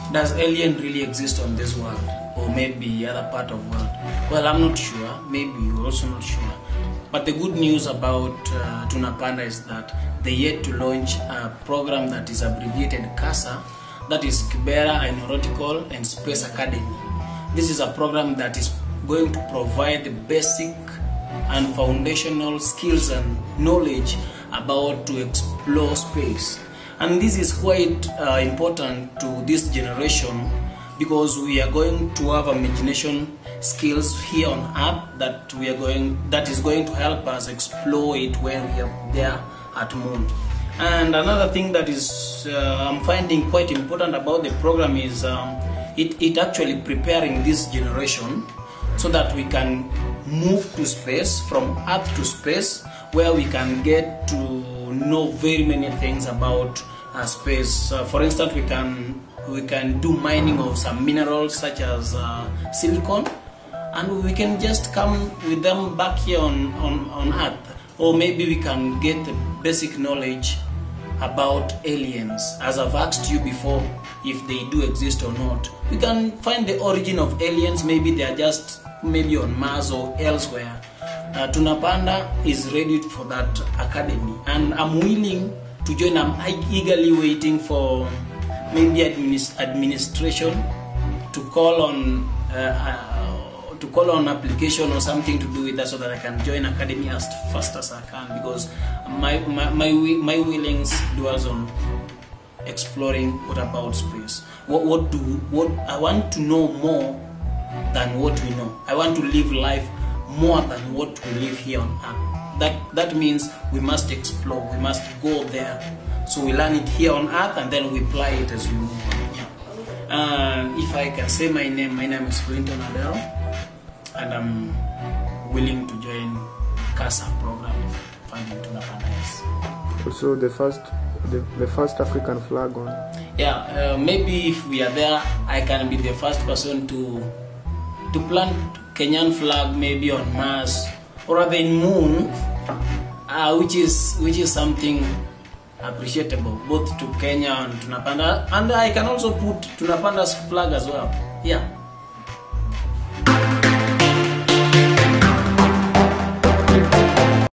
does alien really exist on this world, or maybe other part of world? Well, I'm not sure. Maybe you're also not sure. But the good news about Tunapanda is that they yet to launch a program that is abbreviated CASA, that is Kibera Aeronautical and Space Academy. This is a program that is going to provide the basic and foundational skills and knowledge about to explore space. And this is quite important to this generation, because we are going to have imagination skills here on Earth that is going to help us explore it when we are there at Moon. And another thing that is I'm finding quite important about the program is it actually preparing this generation so that we can move to space, from Earth to space, where we can get to know very many things about space. For instance, we can do mining of some minerals such as silicon, and we can just come with them back here on Earth. Or maybe we can get the basic knowledge about aliens. As I've asked you before, if they do exist or not, we can find the origin of aliens. Maybe they are just maybe on Mars or elsewhere. Tunapanda is ready for that academy, and I'm willing to join. I'm eagerly waiting for maybe administration to call on application or something to do with that, so that I can join academy as fast as I can, because my willings dwells on exploring what about space. What I want to know more than what we know. I want to live life more than what we live here on Earth. That means we must explore, we must go there. So we learn it here on Earth and then we apply it as we move on. If I can say my name is Adero, and I'm willing to join CASA program funding Tunapanda. Also the first African flag on. Yeah, maybe if we are there, I can be the first person to plant Kenyan flag maybe on Mars or rather in Moon, which is something appreciable both to Kenya and Tunapanda, and I can also put Tunapanda's flag as well. Yeah.